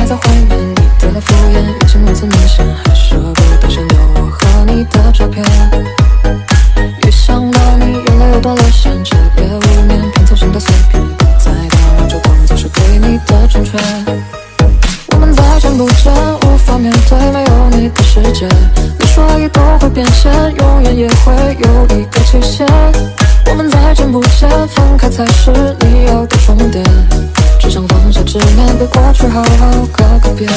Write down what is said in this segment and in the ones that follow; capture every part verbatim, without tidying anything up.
在怀念你的敷衍，语气如此明显，还舍不得删掉我和你的照片。一想到你，眼泪又断了线，彻夜无眠，拼凑成的碎片，不再打扰，就当作是对你的成全。我们再见不见，无法面对没有你的世界。你说爱意都会变迁，永远也会有一个期限。我们再见不见，分开才是你要的终点。只想放下执念，对过去好好告个别。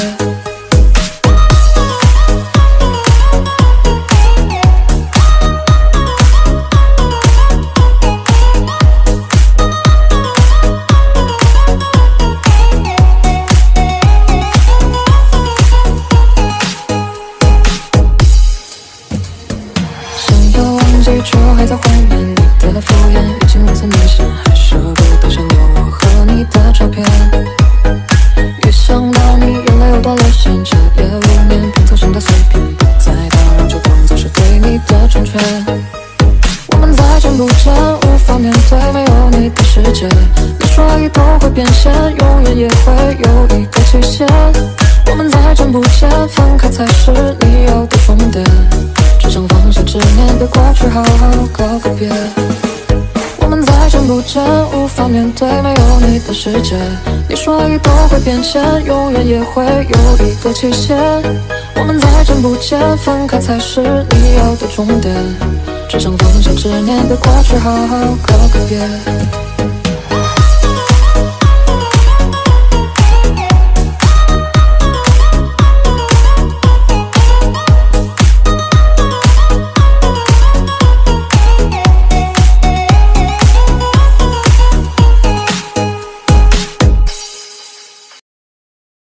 却还在怀念你的敷衍，语气如此明显，还舍不得删掉我和你的照片。一想到你，眼泪又断了线，彻夜无眠，拼凑成的碎片，不再打扰，就当作是对你的成全。我们再见不见，无法面对没有你的世界。你说爱意都会变迁，永远也会有一个期限。我们再见不见，分开才是你要的终点。只想放下执念，对过去好好告个别。我们再见不见，无法面对没有你的世界。你说爱意都会变迁，永远也会有一个期限。我们再见不见，分开才是你要的终点。只想放下执念，对过去好好告个别。